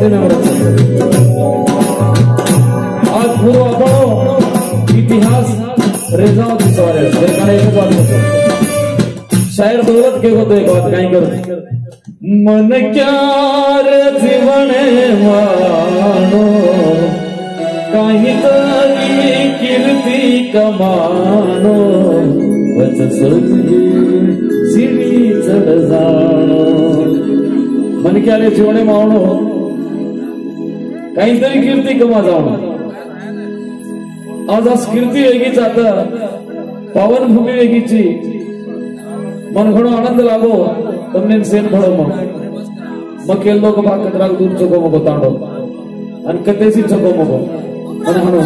ने आज पूरो अपनो इतिहास रेजाओ सवारे एक बात शायर दौलत के होते एक बात कहीं करो मन क्या रे जीवन मानो कहीं तारी कीर्ति कमानो बच सोची सीढ़ी चढ़ जानो मन क्या रे जीवन मानो कहीं तरी कीर्ति कमा जाओ आज कीर्ती वेगळीच आता पावन भूमी वेगळीची मन घणो आनंद लागो तमने सेन भळो मग के लोक बा कतरा दूर चको मगो तांडो अन कतेसी चको मगो मन हनो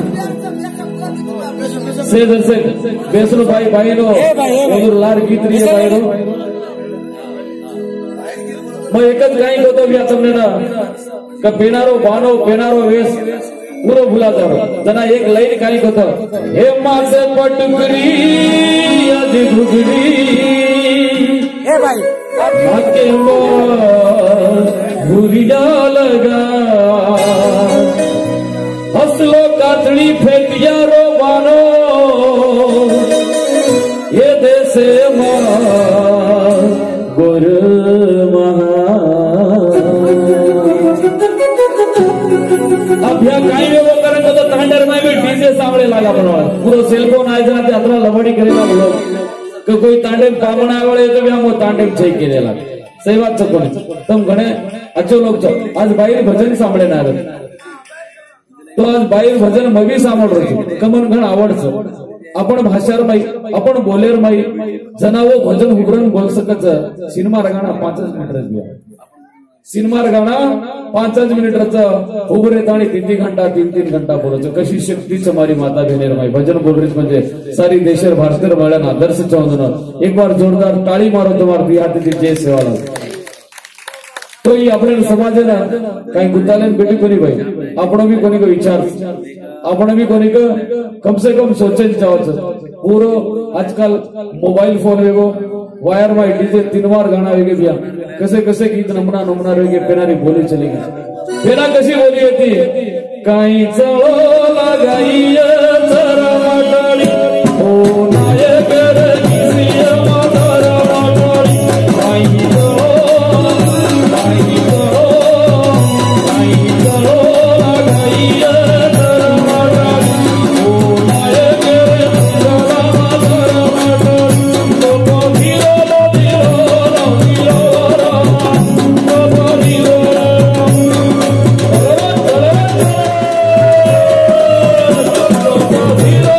से जसे बेसनो भाई भाई नो ओदुर लार गीतरी भाई नो मैं एकच गाई गोतो बिया तमने ना का पेनारो बानो पेनारो वेस पूरो भुला जाओ जना एक लाइन काई होता हे मासे पटकरी आज घुगरी ए भाई आके भूरिया लगा हसलो कातड़ी फेटिया रो बानो ये देसे गुर अब या काई में वो करेंगे तो तांडर में भी डीजे सामने लागा बनवा पूरा सेलफोन आए जाते अतरा लवड़ी करेला बोलो कि कोई तांडे पामना वाले तो भी हम तांडे छे करेला सही बात छको तुम घणे अच्छो लोग छो आज बाई भजन सांभळे ना रे तो आज बाई भजन मवी सांभळ रो कमन घण आवडछ आपण भाषार माई आपण बोलेर माई जनावो भजन उगरण बोल सकच सिनेमा रगाना 5 मिनिट दिया सिनेमा गाना 5 मिनिटाचा उभरे ताणी 3 घंटा बोलायचं कशी शक्ती हमारी माता बहनेर माई भजन बोलरीच म्हणजे सारी देशर भारतीय माळ्याना आदर्श चौंदन एक बार जोरदार ताली मारो तुम्हार बिहाती जय सेवाला तो ये अपने समाज ना काही गुतालेन बेटी कोनी भाई आपण भी कोनी को विचार आपण भी कोनी को कम से कम सोचेल जावच पूरो आजकल मोबाइल फोन वेगो वायर में डीजे 3 बार गाना वेगे बिया कसे कसे गीत नमना नमना वेगे पेनारी बोली चली गई पेना कशी बोली होती काही चलो लगाई जरा माटाळी ओ नायक रे किसी मातारा माटाळी काही Hero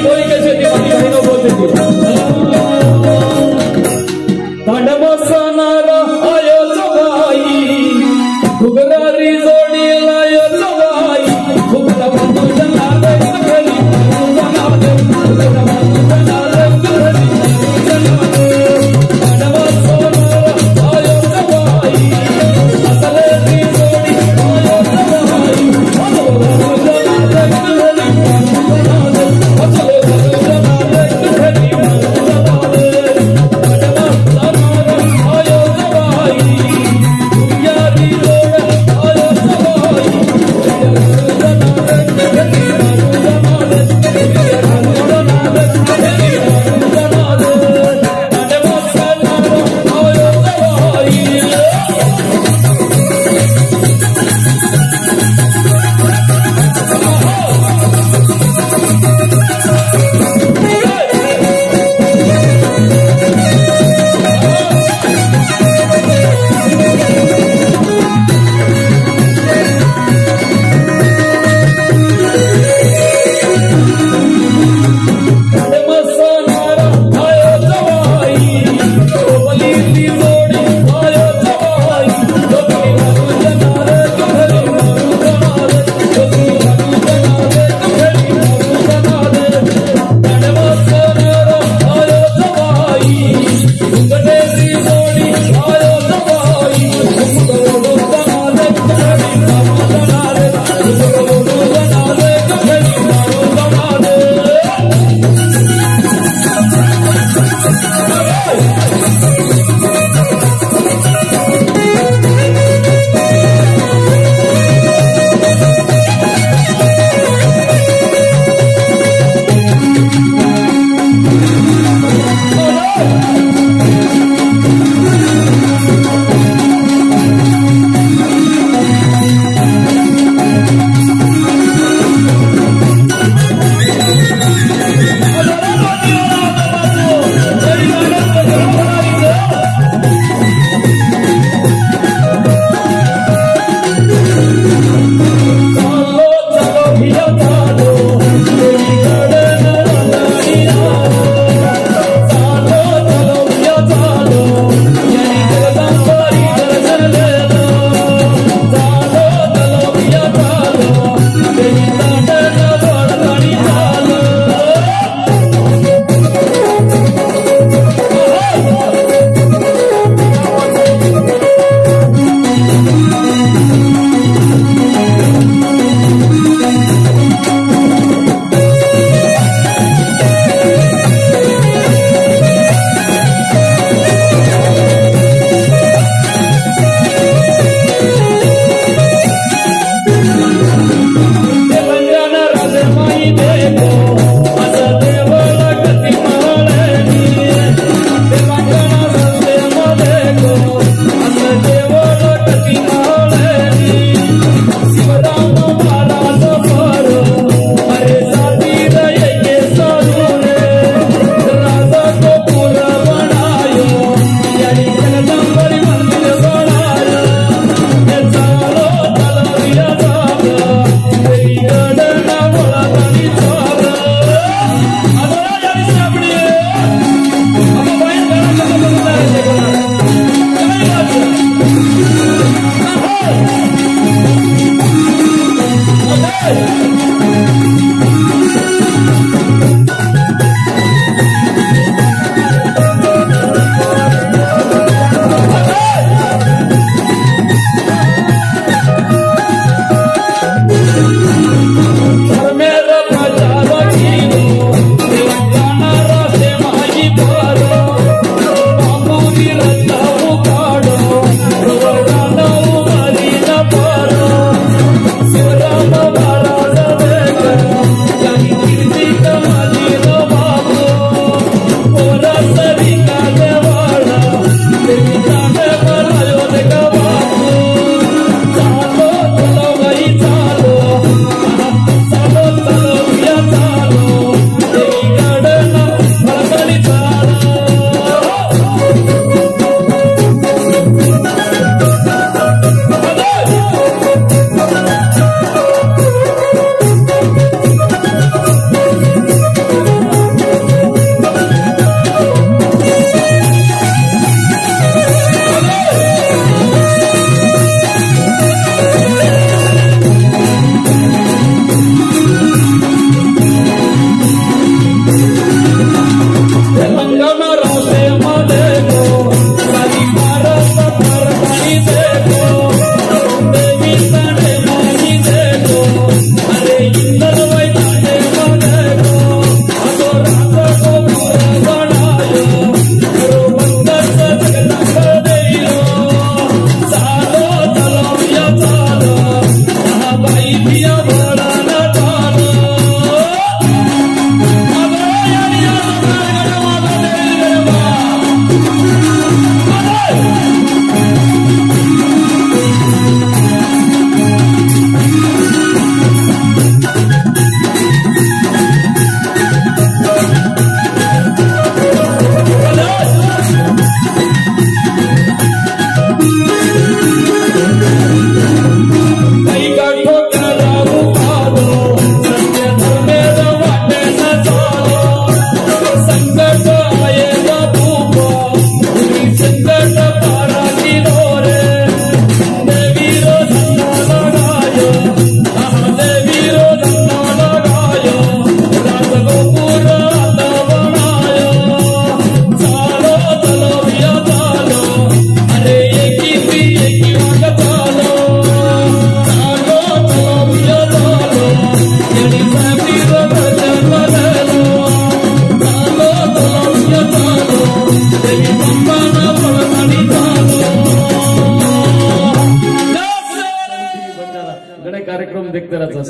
कोई के शेती मारी बहिनो बोलते तांडव सणारा आयो जवाई घुगरारी जोडी लायो जवाई घुगरा बंधू जनारे घरी जनारे घुगरा बंधू जनारे घरी जनारे तांडव सणारा आयो जवाई असले दी जोडी आयो जवाई घुगरा बंधू जनारे घरी जनारे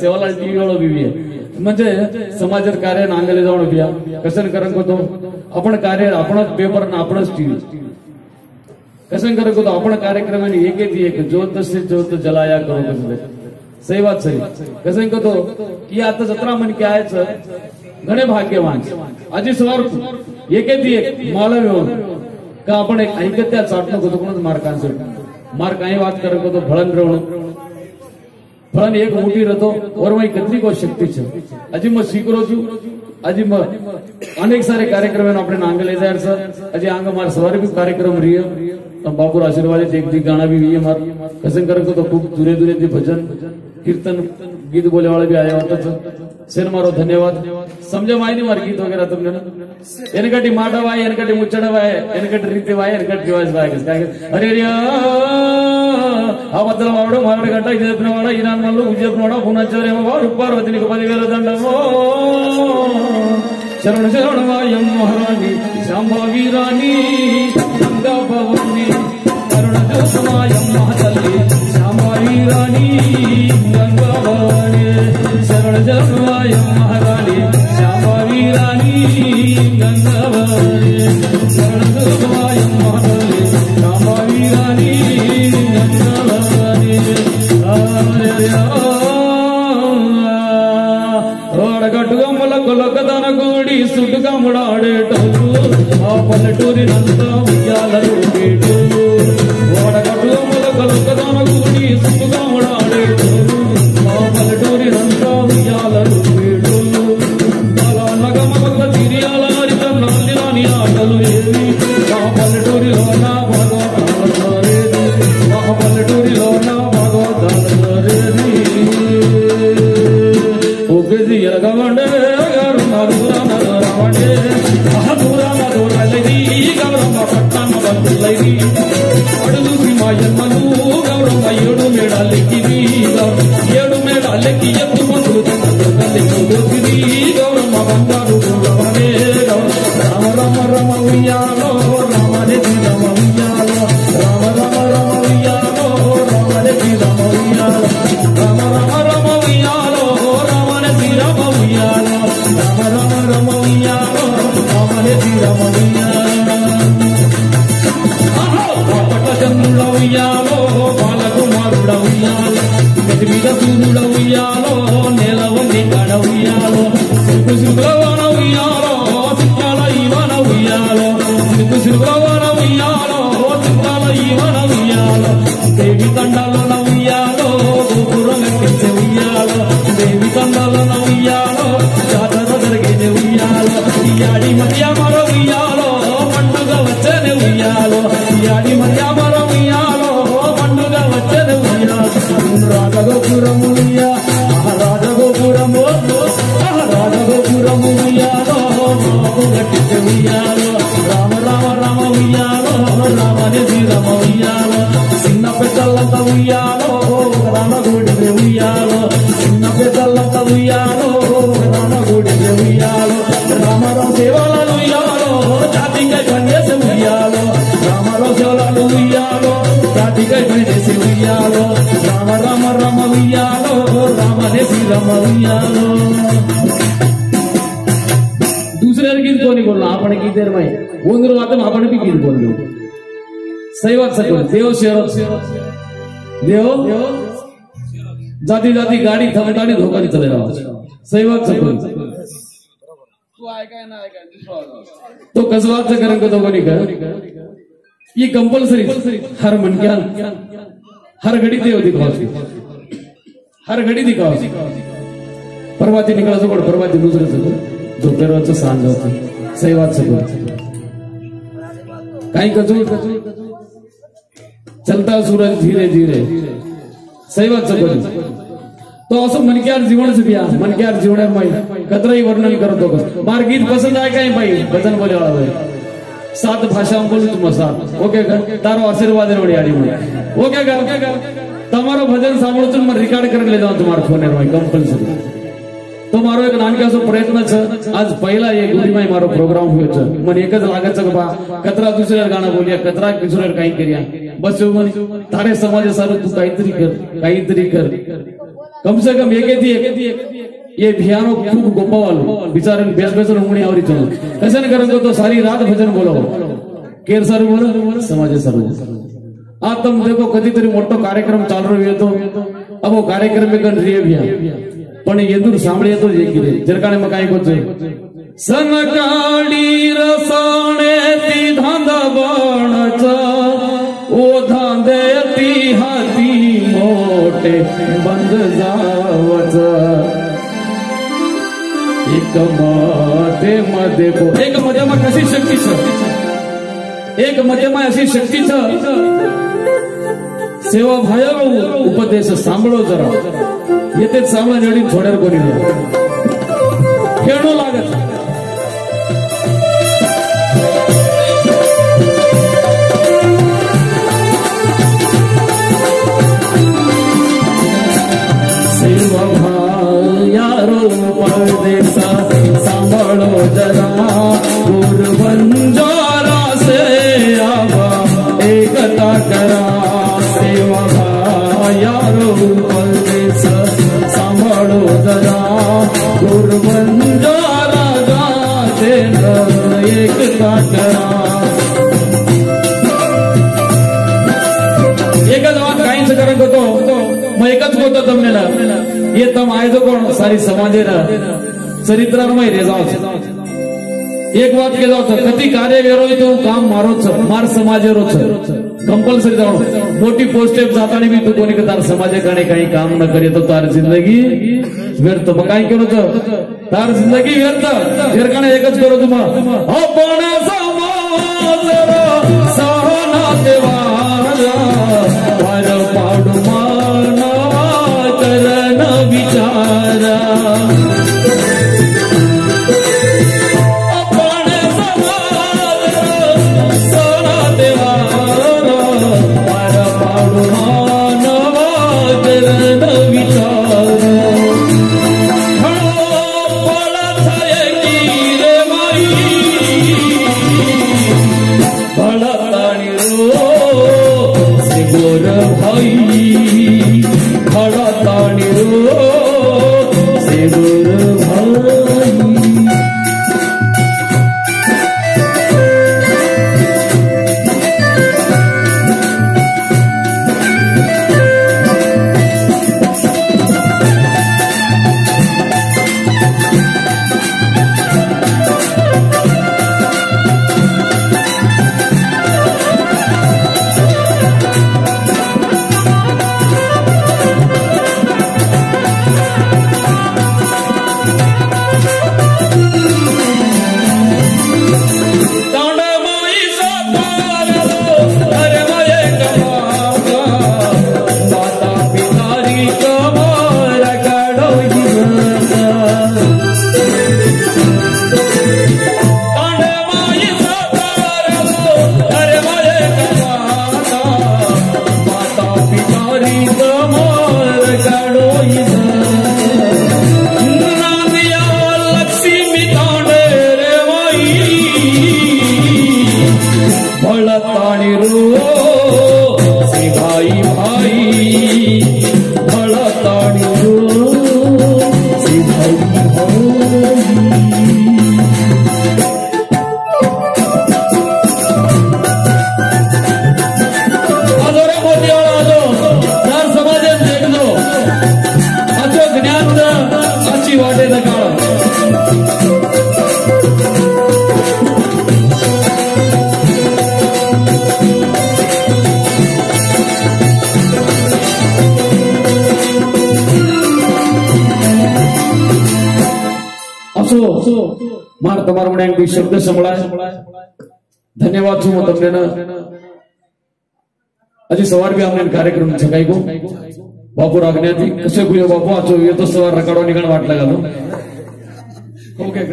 सेवालाल टीव्ही वाला बी म्हणजे समाजात कार्य नांगले जाऊन बिया कसन करंक होतो आपण कार्य आपणच पेपर आणि आपणच टीव्ही कसन करंक होतो आपण कार्यक्रम एक ज्योत से ज्योत जलाया करो कसं सही बात सही कसं करतो की आता जत्रा म्हण की आहेच घणे भाग्यवान आजी सवार एक मला मिळून का आपण एक ऐकत त्या चाटणं होतो कोणच मार्कांचं मार्क काही वाद करत होतो फळन रवण फळन एक मोठी रहतो और वही कितनी को शक्ति છે अजी मैं सीखरो છું अजी मैं अनेक सारे कार्यक्रम अपने नांगले जायर सर अजी आंग मार सवार भी कार्यक्रम रियो बाबूर आशीर्वाद एक दी गाना भी है मार कसं करत तो खूप दूरे दूरे ती भजन कीर्तन गीत बोले वाले भी आया होता सेन मारो धन्यवाद समझे मायनी मार गीत वगैरह तुमने एनकटी माडवाय एनकटी मुच्चडवाय एनकटी रीतिवाय एनकटी दिवासवाय अरे रे ఆ మధ్యలో వాడు మారడి గంట ఇది చెప్పిన వాడు ఈనాడు మళ్ళీ ఉజ్జ చెప్పిన వాడు పునశ్చర్యమ వాడు పార్వతినికి 10,000 దండమో శరణ శరణవాయం మహారాణి శాంభవి రాణి గంగా భవాని కరుణ జ్యోత్సమాయం మహాతల్లి శాంభవి రాణి గంగా భవాని శరణ శరణవాయం మహారాణి శాంభవి రాణి గంగా భవాని శరణ జ్యోత్సమాయం మహాతల్లి శాంభవి రాణి గట్టుగమ్మల కొలకదన కూడి సుట్టుగా ముడాడేటోడు ఆ పల్లెటూరి నంతా ఉయ్యాలలు గట్టుగమ్మల కొలకదన కూడి సుట్టుగా ముడాడేటోడు ఆ పల్లెటూరి నంతా ఉయ్యాలలు నగమగ తిరియాలారిత నాని ఆటలు ఏవి ఆ పల్లెటూరిలో నా భగవతాలరేది ఆ పల్లెటూరిలో నా భగవతాలరేది ఒకేది ఎరగవండే గారు మధురామధురావండే మధురామధురలది గౌరమ్మ పట్టణ బంధులది అడుగు శ్రీమాయమ్మను గౌరమ్మ 7 మేడాలెక్కిది 7 మేడాలెక్కి ఎత్తు మందు కలిగి గౌరమ్మ బంగారు గౌరవనే రామ రామ రమ ఉయ్యాలో రామనే రమ ఉయ్యాలో రామ రామ రమ ఉయ్యాలో రామనే రమ ఉయ్యాలో రామ రామ రమ ఉయ్యాలో రామనే రమ ఉయ్యాలో రామ రామ రమ ఉయ్యాలో రామనే రమ ఉయ్యాలో పట్ట చంద్రుడ ఉయ్యాలో బాలకుమారుడ ఉయ్యాలో గది మీద సూర్యుడ ఉయ్యాలో నేలవల్లి కడ ఉయ్యాలో సిరుకులవన ఉయ్యాలో సిక్కాల ఈవన ఉయ్యాలో సిరుకులవన ఉయ్యాలో సిక్కాల ఈవన ఉయ్యాలో దేవి తండాల ఉయ్యాలో గోపురం ఎక్కించే ఉయ్యాలో దేవి తండాల ఉయ్యాలో జాతర జరిగే ఉయ్యాలో యాడి మధ్య మర ఉయ్యాలో పండుగ వచ్చనే ఉయ్యాలో యాడి మధ్య మర ఉయ్యాలో పండుగ వచ్చనే ఉయ్యాలో రాజగోపురము ఉయ్యా రాజగోపురము రాజగోపురము ఉయ్యాలో బాబు గట్టించే ఉయ్యాలో రామ రామ రామ ఉయ్యాలో రామనే శ్రీరామ ఉయ్యాలో చిన్న పెద్దలంత ఉయ్యాలో రామగుడి ఉయ్యాలో చిన్న పెద్దలంత ఉయ్యాలో రామగుడి ఉయ్యాలో రామరామ సేవలను ఉయ్యాలో జాతికై పనిచేసే ఉయ్యాలో రామరామ సేవలను ఉయ్యాలో జాతికై పనిచేసే ఉయ్యాలో రామ రామ రామ ఉయ్యాలో రామనే శ్రీరామ ఉయ్యాలో दूसरे गीत को नहीं बोलना आपने की देर में उंदर वाते में आपने भी गीत बोल लो सही बात सही देव शेर देव जाती जाती गाड़ी थमताड़ी धोखा नहीं चले रहा सही बात सही तू आएगा ना आएगा तो कसबात से करेंगे तो नहीं कर ये कंपलसरी हर मन क्या हर घड़ी देव दिखाओ हर घड़ी दिखाओ परवाती निकला सो परवाती दूसरे से दोपहरचं सांज होती सही बात सही काही कचू चलता सूरज धीरे धीरे सही बात सही तो असं मनक्यार जीवन से बिया मनक्यार जीवन माई कतराई वर्णन करतो मार गीत पसंद आहे काय बाई भजन बोले वाला भाई 7 भाषाओं बोलू तुम 7 ओके का तारो आशीर्वाद वडी आडी ओके का તમારો ભજન સાંભળો છું મને રેકોર્ડ કરી લેજો તમારો ફોન માં કમ્પલસરી तो मारो एक नानकासो प्रयत्न छ आज पहिला एक गुडीमाई मारो प्रोग्राम हुयो छ मन एकच लागत छ बा कतरा दुसऱ्या गाणं बोलिया कतरा दुसऱ्या काही करिया बस तारे समाज सारू तू काहीतरी कर कम से कम एक ये भियानो खूब गोपावालो बिचारे बेस बेस उंगली आवरी चलो ऐसे न करेंगे तो सारी रात भजन बोलो केर सर बोलो समाज सर आ तुम देखो कदी तरी मोटो कार्यक्रम चाल रही है तो अब वो कार्यक्रम में गण रही है पण एदुर सांभळीए तो जे कीधे जरकाणे में काई कोच सनकाडी रसाणे ती धांदा बाणच ओ धांदे ती हाती मोटे बंद जावच एक मध्ये एक मध्ये कशी शक्ती छ एक मध्ये अशी शक्ती छ सेवा भाया उपदेश सांभळो जरा येतेच सांभळा नेडी थोड्यार कोणी खेळणो लागत सेवा भायारो उपदेश सांभळो जरा गुरु बंजारा से आवा एकता करा सेवा भायारो उपदेश सांभळो जरा गुरु बंजारा गाते एकता करा एकच वाद काहीच करत होतो मग एकच होतं तमनेला ये तम आयदो कोण सारी समाजेला चरित्रामय रे जाओ एक बात के जाओ कति कार्य वेरो तो काम मारो छ मार समाजेरो छ कंपल्सरी जाओ मोटी पोस्ट जाताने भी तू कोणी तार समाजे काणे काही काम न करे तो तार जिंदगी व्यर्थ मग काय केलो तर तार जिंदगी व्यर्थ जरकाणे एकच करो तुम आपण समाज सहना देवारा वार पाडू मानवा करण विचारा मार तमार मने शब्द संभळाय धन्यवाद છું તમને હજી સવાર भी हमने कार्यक्रम छकाई को बापू रागने थी कसे गुयो बापू आचो ये तो सवार रकाडो निकण वाट लगालो ओके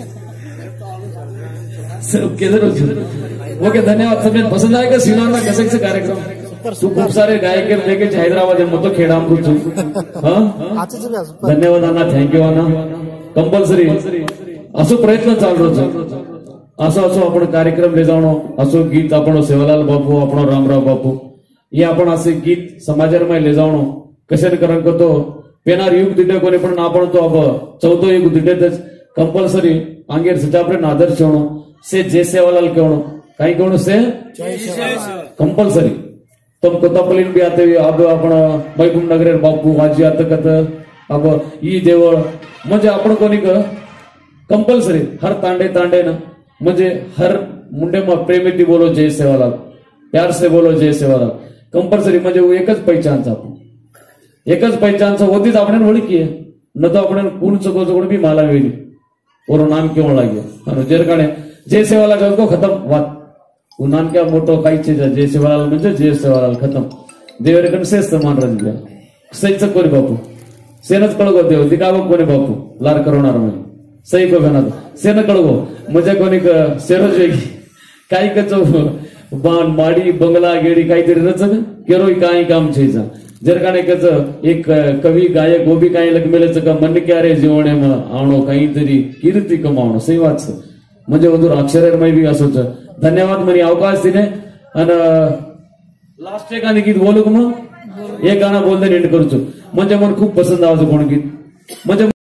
सब किधर हो ओके धन्यवाद सबने पसंद आएगा सिनाना कसक से कार्यक्रम तू खूप सारे गायक लेके हैदराबाद में तो खेड़ा हम कुछ हां धन्यवाद अण्णा थँक यू अण्णा कंपल्सरी असो प्रयत्न चालू छे असो असो आपण कार्यक्रम ले जावणो असो गीत आपण सेवालाल बापू आपण रामराव बापू ये आपण असे गीत समाजर में ले जावणो कशेन करन को तो पेनार युग दिटे कोणी पण आपण तो अब चौथो युग दिटे कंपल्सरी आंगेर सचापरे आदर्श होणो से जय सेवालाल केवणो काही केवणो से कंपल्सरी तुम कोतापल्लीन बी आते अब आपण बैकुंठ नगरेर बापू वाजी आता कत अब ई देवळ म्हणजे आपण कोणी कंपल्सरी हर तांडे तांडे ना म्हणजे हर मुंडे में प्रेमेती बोलो जय सेवालाल प्यार से बोलो जय सेवालाल कंपल्सरी म्हणजे वो एकच पहिचानचा आपण एकच पहिचानचा होतीच आपण ओळखी आहे न तो आपण कोण चुकोण भी माला वेली और नाम क्यों लागे और जेरकाने जय सेवालाल को खत्म बात वो नाम क्या मोटो काही चीज है जय सेवालाल म्हणजे जय सेवालाल खत्म देवरेकन सेस्त मान रज गया सहीच कोणी बापू सेनच कळगो देव दिखावो कोणी बापू लार करवणार म्हणजे सही को बना सेन कळगो मजा कोणी सेरोज वेगी काही कचो बाण माडी बंगला गेडी काहीतरी रचन केरोय काही काम छेचा जर काने कच एक कवी गायक वो भी काही लग मेलेच का मन क्यारे जीवणे में आणो काहीतरी कीर्ती कमावणो सही बात छे म्हणजे वधु अक्षरमय भी असो छे धन्यवाद मनी अवकाश दिने अन लास्ट एक गाणं गीत बोलू का मग एक गाणं बोलते एंड करूचो म्हणजे मन खूप पसंद आवचं कोण गीत म्हणजे